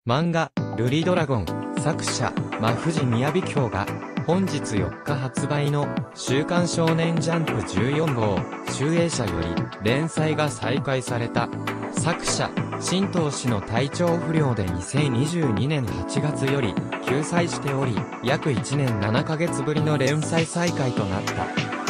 漫画、ルリドラゴン、作者、真藤みやびきょうが、本日4日発売の、週刊少年ジャンプ14号、集英社より、連載が再開された。作者、新藤氏の体調不良で2022年8月より、休載しており、約1年7ヶ月ぶりの連載再開となった。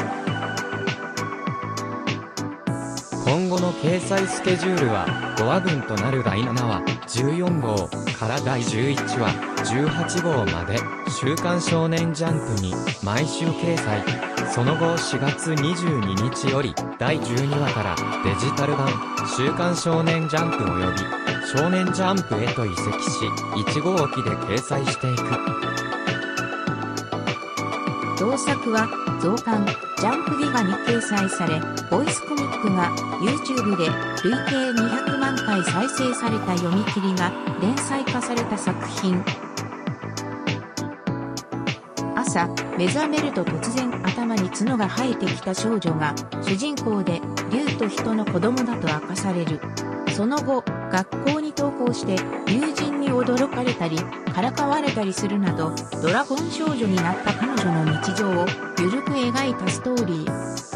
今後の掲載スケジュールは、5話分となる第7話、14号から第11話、18号まで、週刊少年ジャンプに毎週掲載。その後4月22日より、第12話からデジタル版、週刊少年ジャンプ及び、少年ジャンプへと移籍し、1号機で掲載していく。 同作は、増刊、ジャンプギガに掲載され、ボイスコミックが YouTube で累計200万回再生された読み切りが連載化された作品。朝、目覚めると突然頭に角が生えてきた少女が主人公で竜と人の子供だと明かされる。その後、学校に登校して友人に驚かれたり、からかわれたりするなど、ドラゴン少女になった彼女の日常をゆるく描いたストーリー。